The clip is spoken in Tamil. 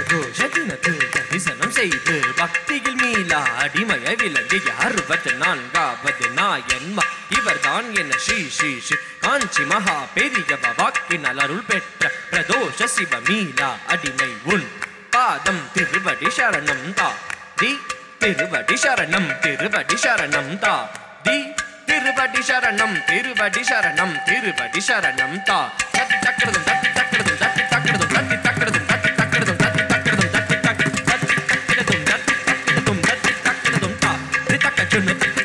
பிரதோஷதினத்தில் தரிசனம் செய்து பக்தியில் மீளா அடிமைய விலங்கிய 64வது நாயன்மா இவர்தான் என ஸ்ரீ ஸ்ரீ ஸ்ரீ காஞ்சி மகா பெரியவ வாக்கினால் அருள் பெற்ற பிரதோஷ சிவ மீளா அடிமை உன் பாதம் திருவடி சரணம் தா தி திருவடி சரணம் திருவடி சரணம் தா தி திருவடி சரணம் திருவடி சரணம் திருவடி சரணம் தா தட்டி தக்கறதும் தட்டி தக்கறதும் தட்டி தக்கறதும் தட்டி தக்கறதும் தட்டி தக்கறதும் தட்டி தக்கறதும் தட்டி தக்கறதும் தட்டி தக்கறதும் தட்டி தக்கறதும் தட்டி தக்கறதும் தா தி தக்க சுன்னு